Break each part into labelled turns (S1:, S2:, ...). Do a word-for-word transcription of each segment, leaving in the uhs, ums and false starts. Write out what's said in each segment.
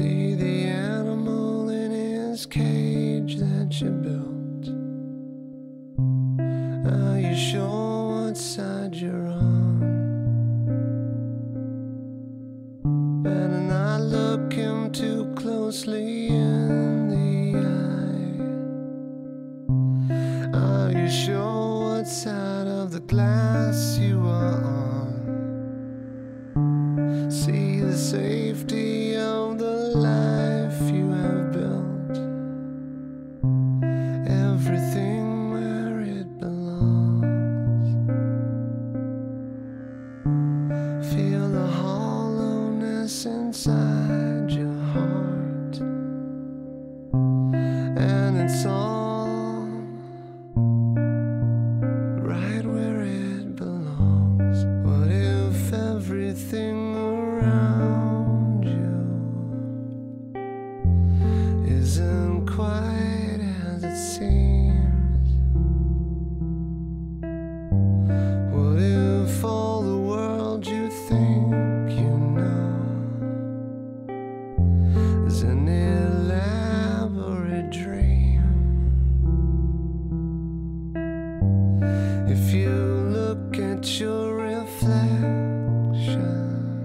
S1: See the animal in his cage that you built. Are you sure what side you're on? Better not look him too closely in the eye. Are you sure what side of the glass you are on? See the safety of the life you have built, everything where it belongs. Feel the hollowness inside your heart, and it's all right where it belongs. What if everything around you isn't quite as it seems? What if all the world you think you know is an elaborate dream? If you look at your reflection,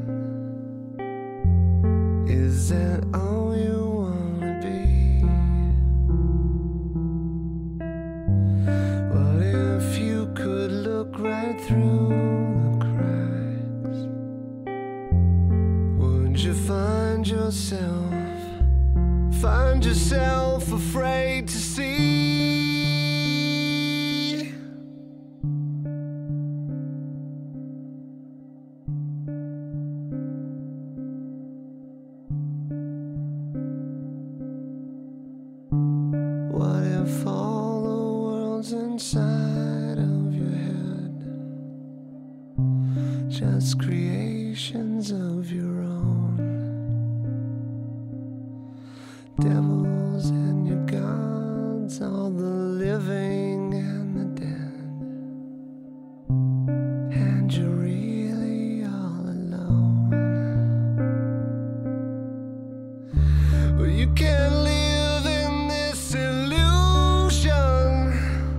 S1: is that all you wanna be? What if you could look right through the cracks? Would you find yourself, find yourself afraid to see? What if all the world's inside of your head, just creations of your own? Devils and your gods, all the living and the dead, and you're really all alone. Well, you can't live in this illusion.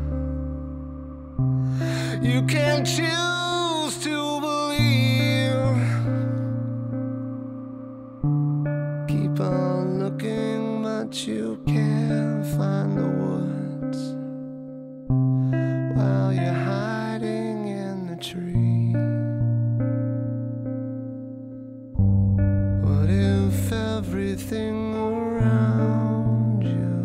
S1: You can't choose to believe. Keep on looking, but you can't find the woods while you're hiding in the tree. What if everything around you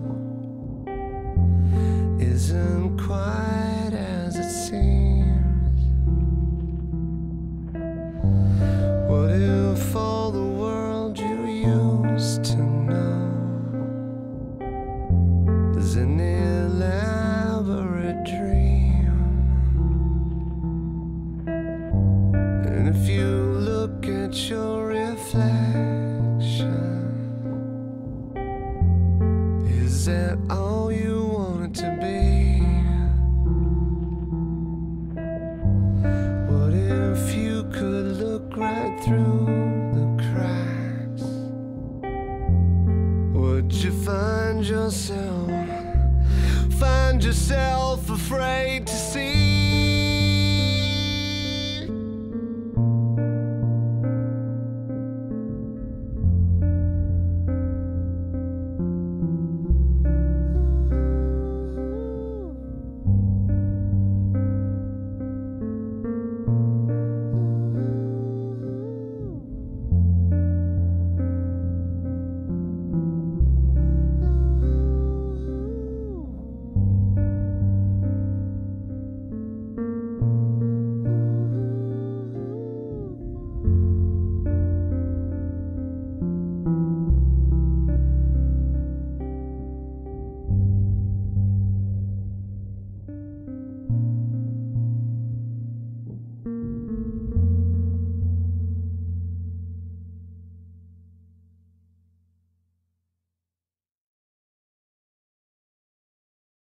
S1: isn't quite as it seems? What if all the world you used to know is an elaborate dream? And if you look at your reflection, is that all you want it to be? What if you could look right through the cracks? Would you find yourself, find yourself afraid to see?